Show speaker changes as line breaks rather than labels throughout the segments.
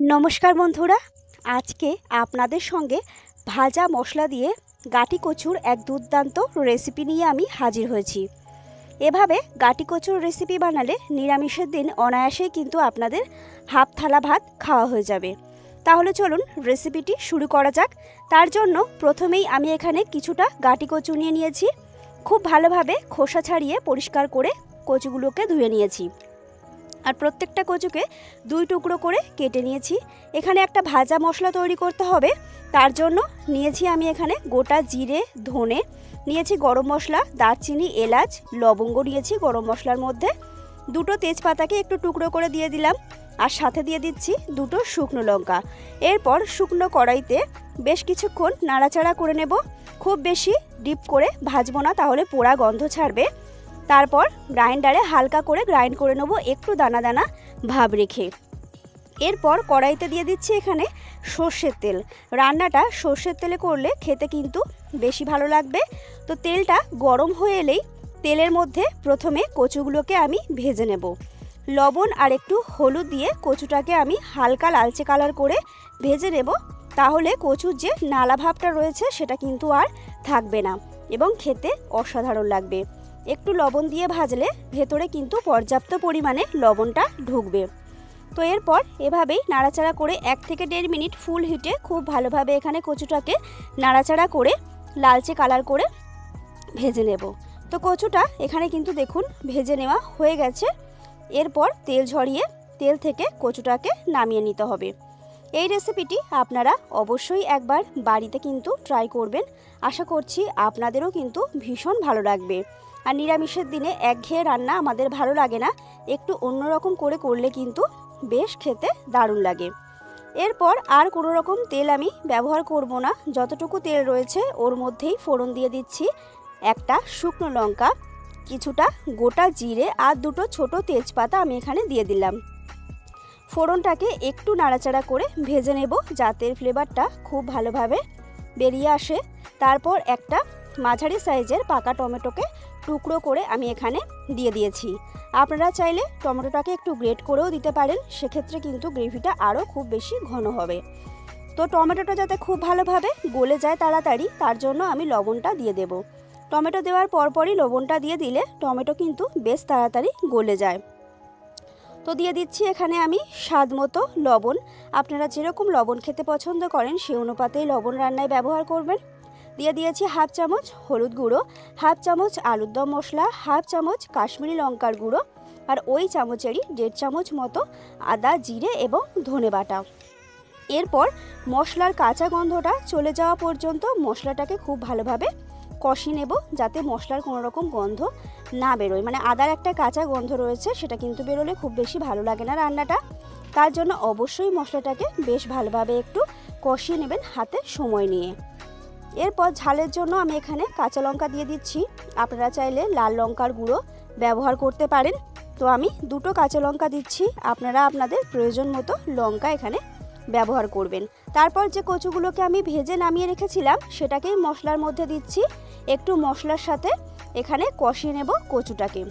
নমস্কার বন্ধুরা, আজকে আপনাদের সঙ্গে ভাজা মশলা দিয়ে গাটি কচুর এক দুর্দান্ত রেসিপি নিয়ে আমি হাজির হয়েছি। এভাবে গাটি কচুর রেসিপি বানালে নিরামিষের দিন অনায়াসেই কিন্তু আপনাদের হাফ থালা ভাত খাওয়া হয়ে যাবে। তাহলে চলুন রেসিপিটি শুরু করা যাক। তার জন্য প্রথমেই আমি এখানে কিছুটা গাটি কচু নিয়ে নিয়েছি। খুব ভালোভাবে খোসা ছাড়িয়ে পরিষ্কার করে কচুগুলোকে ধুয়ে নিয়েছি। আর প্রত্যেকটা কচুকে দুই টুকরো করে কেটে নিয়েছি। এখানে একটা ভাজা মশলা তৈরি করতে হবে। তার জন্য নিয়েছি আমি এখানে গোটা জিরে, ধনে, নিয়েছি গরম মশলা, দারচিনি, এলাচ, লবঙ্গ নিয়েছি গরম মশলার মধ্যে। দুটো তেজপাতাকে একটু টুকরো করে দিয়ে দিলাম, আর সাথে দিয়ে দিচ্ছি দুটো শুকনো লঙ্কা। এরপর শুকনো কড়াইতে বেশ কিছুক্ষণ নাড়াচাড়া করে নেব। খুব বেশি ডিপ করে ভাজবো না, তাহলে পোড়া গন্ধ ছাড়বে। তারপর গ্রাইন্ডারে হালকা করে গ্রাইন্ড করে নেব, একটু দানা দানা ভাব রেখে। এরপর কড়াইতে দিয়ে দিচ্ছি এখানে সর্ষের তেল। রান্নাটা সর্ষের তেলে করলে খেতে কিন্তু বেশি ভালো লাগবে। তো তেলটা গরম হয়ে এলেই তেলের মধ্যে প্রথমে কচুগুলোকে আমি ভেজে নেব। লবণ আর একটু হলুদ দিয়ে কচুটাকে আমি হালকা লালচে কালার করে ভেজে নেব। তাহলে কচুর যে নালা ভাবটা রয়েছে সেটা কিন্তু আর থাকবে না এবং খেতে অসাধারণ লাগবে। একটু লবণ দিয়ে ভাজলে ভেতরে কিন্তু পর্যাপ্ত পরিমাণে লবণটা ঢুকবে। তো এরপর এভাবেই নাড়াচাড়া করে 1 থেকে 1.5 মিনিট ফুল হিটে খুব ভালোভাবে এখানে কচুটাকে নাড়াচাড়া করে লালচে কালার করে ভেজে নেব। তো কচুটা এখানে কিন্তু দেখুন ভেজে নেওয়া হয়ে গেছে। এরপর তেল ঝরিয়ে তেল থেকে কচুটাকে নামিয়ে নিতে হবে। এই রেসিপিটি আপনারা অবশ্যই একবার বাড়িতে কিন্তু ট্রাই করবেন। আশা করছি আপনাদেরও কিন্তু ভীষণ ভালো লাগবে। আর নিরামিষের দিনে একঘেয়ে রান্না আমাদের ভালো লাগে না, একটু অন্যরকম করে করলে কিন্তু বেশ খেতে দারুণ লাগে। এরপর আর কোনো রকম তেল আমি ব্যবহার করব না। যতটুকু তেল রয়েছে ওর মধ্যেই ফোড়ন দিয়ে দিচ্ছি একটা শুকনো লঙ্কা, কিছুটা গোটা জিরে আর দুটো ছোট তেজপাতা আমি এখানে দিয়ে দিলাম। ফোড়নটাকে একটু নাড়াচাড়া করে ভেজে নেব যাতে ফ্লেভারটা খুব ভালোভাবে বেরিয়ে আসে। তারপর একটা মাঝারি সাইজের পাকা টমেটোকে টুকরো করে আমি এখানে দিয়ে দিয়েছি। আপনারা চাইলে টমেটোটাকে একটু গ্রেট করেও দিতে পারেন, সেক্ষেত্রে কিন্তু গ্রেভিটা আরও খুব বেশি ঘন হবে। তো টমেটোটা যাতে খুব ভালোভাবে গলে যায় তাড়াতাড়ি, তার জন্য আমি লবণটা দিয়ে দেব। টমেটো দেওয়ার পরপরই লবণটা দিয়ে দিলে টমেটো কিন্তু বেশ তাড়াতাড়ি গলে যায়। তো দিয়ে দিচ্ছি এখানে আমি স্বাদ মতো লবণ। আপনারা যেরকম লবণ খেতে পছন্দ করেন সেই অনুপাতেই লবণ রান্নায় ব্যবহার করবেন। দিয়ে দিয়েছি হাফ চামচ হলুদ গুঁড়ো, হাফ চামচ আলুর দম মশলা, হাফ চামচ কাশ্মীরি লঙ্কার গুঁড়ো, আর ওই চামচেরই 1.5 চামচ মতো আদা, জিরে এবং ধনে বাটা। এরপর মশলার কাঁচা গন্ধটা চলে যাওয়া পর্যন্ত মশলাটাকে খুব ভালোভাবে কষিয়ে নেব, যাতে মশলার কোনো রকম গন্ধ না বেরোয়। মানে আদার একটা কাঁচা গন্ধ রয়েছে, সেটা কিন্তু বেরোলে খুব বেশি ভালো লাগে না রান্নাটা। তার জন্য অবশ্যই মশলাটাকে বেশ ভালোভাবে একটু কষিয়ে নেবেন হাতে সময় নিয়ে। এরপর ঝালের জন্য আমি এখানে কাঁচা লঙ্কা দিয়ে দিচ্ছি। আপনারা চাইলে লাল লঙ্কার গুঁড়ো ব্যবহার করতে পারেন। তো আমি দুটো কাঁচা লঙ্কা দিচ্ছি, আপনারা আপনাদের প্রয়োজন মতো লঙ্কা এখানে ব্যবহার করবেন। তারপর যে কচুগুলোকে আমি ভেজে নামিয়ে রেখেছিলাম সেটাকেই মশলার মধ্যে দিচ্ছি। একটু মশলার সাথে এখানে কষিয়ে নেব কচুটাকে।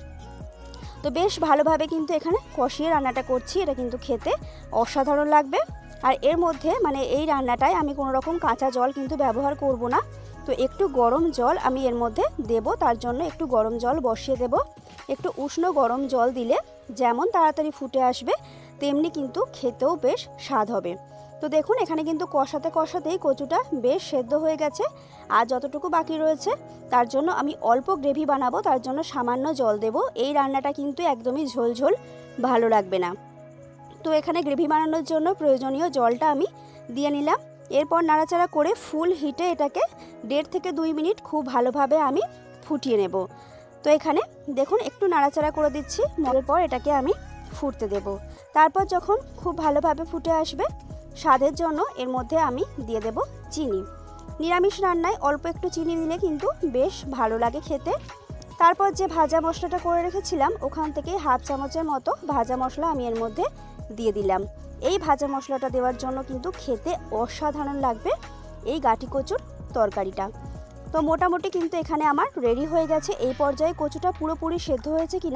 তো বেশ ভালোভাবে কিন্তু এখানে কষিয়ে রান্নাটা করছি, এটা কিন্তু খেতে অসাধারণ লাগবে। আর এর মধ্যে মানে এই রান্নাটায় আমি কোনো রকম কাঁচা জল কিন্তু ব্যবহার করব না। তো একটু গরম জল আমি এর মধ্যে দেব, তার জন্য একটু গরম জল বসিয়ে দেব। একটু উষ্ণ গরম জল দিলে যেমন তাড়াতাড়ি ফুটে আসবে, তেমনি কিন্তু খেতেও বেশ স্বাদ হবে। তো দেখুন এখানে কিন্তু কষাতে কষাতেই কচুটা বেশ সেদ্ধ হয়ে গেছে। আর যতটুকু বাকি রয়েছে তার জন্য আমি অল্প গ্রেভি বানাবো, তার জন্য সামান্য জল দেব। এই রান্নাটা কিন্তু একদমই ঝোল ঝোল ভালো লাগবে না। তো এখানে গ্রেভি বানানোর জন্য প্রয়োজনীয় জলটা আমি দিয়ে নিলাম। এরপর নাড়াচাড়া করে ফুল হিটে এটাকে 1.5 থেকে 2 মিনিট খুব ভালোভাবে আমি ফুটিয়ে নেব। তো এখানে দেখুন একটু নাড়াচাড়া করে দিচ্ছি, এরপর এটাকে আমি ফুটতে দেব। তারপর যখন খুব ভালোভাবে ফুটে আসবে, স্বাদের জন্য এর মধ্যে আমি দিয়ে দেব চিনি। নিরামিষ রান্নায় অল্প একটু চিনি দিলে কিন্তু বেশ ভালো লাগে খেতে। তারপর যে ভাজা মশলাটা করে রেখেছিলাম ওখান থেকে হাফ চামচের মতো ভাজা মশলা আমি এর মধ্যে দিয়ে দিলাম। এই ভাজা মশলাটা দেওয়ার জন্য কিন্তু খেতে অসাধারণ লাগবে এই গাটি কচুর তরকারিটা। তো মোটামুটি কিন্তু এখানে আমার রেডি হয়ে গেছে। এই পর্যায়ে কচুটা পুরোপুরি সেদ্ধ হয়েছে কিনা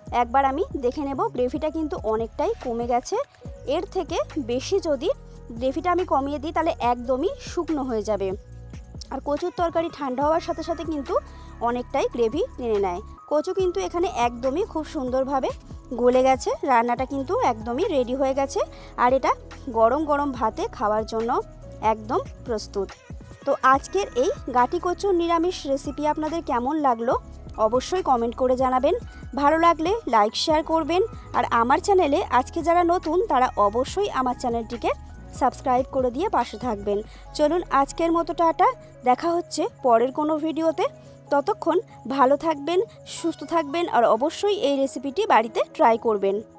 একবার আমি দেখে নেব গ্রেভিটা কিন্তু অনেকটাই কমে গেছে। এর থেকে বেশি যদি গ্রেভিটা আমি কমিয়ে দিই তাহলে একদমই শুকনো হয়ে যাবে। আর কচুর তরকারি ঠান্ডা হওয়ার সাথে সাথে কিন্তু অনেকটাই গ্রেভি টেনে নেয়। কচু কিন্তু এখানে একদমই খুব সুন্দরভাবে গলে গেছে, রান্নাটা কিন্তু একদমই রেডি হয়ে গেছে। আর এটা গরম গরম ভাতে খাওয়ার জন্য একদম প্রস্তুত। তো আজকের এই গাটি কচুর নিরামিষ রেসিপি আপনাদের কেমন লাগলো অবশ্যই কমেন্ট করে জানাবেন। ভালো লাগলে লাইক শেয়ার করবেন। আর আমার চ্যানেলে আজকে যারা নতুন তারা অবশ্যই আমার চ্যানেলটিকে সাবস্ক্রাইব করে দিয়ে পাশে থাকবেন। চলুন আজকের মতো টাটা, দেখা হচ্ছে পরের কোনো ভিডিওতে। ততক্ষণ ভালো থাকবেন, সুস্থ থাকবেন আর অবশ্যই এই রেসিপিটি বাড়িতে ট্রাই করবেন।